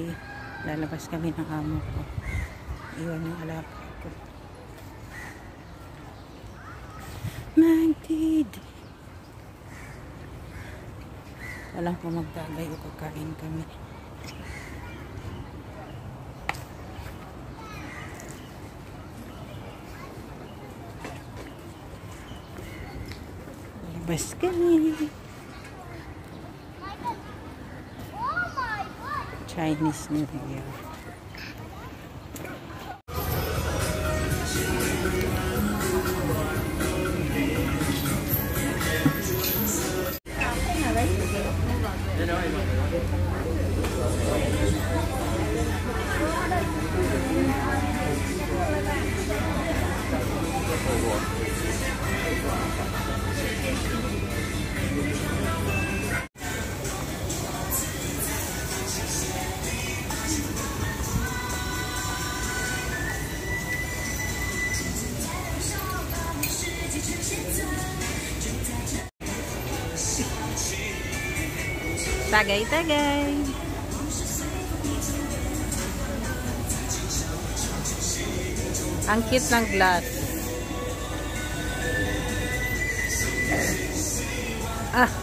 kasi lalabas kami ng amo ko. Iwan yung alaga ko. Magdid! Walang pumagdagay o kakain kami. Labas kami. Chinese New Year. Tagay-tagay. Ang cute ng glass. Ah.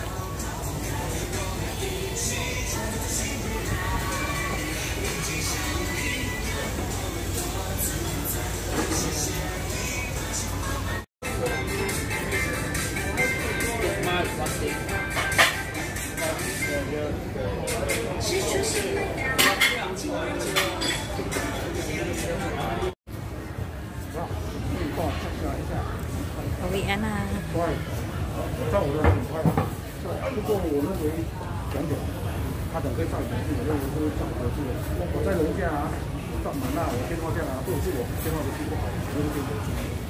Uwian na. 照顾的很快，不过我认为2点，他等可以上点，我认为都找的是我在楼下啊，上门啊，我电话这样啊，或者是我电话都记不好，我就可以。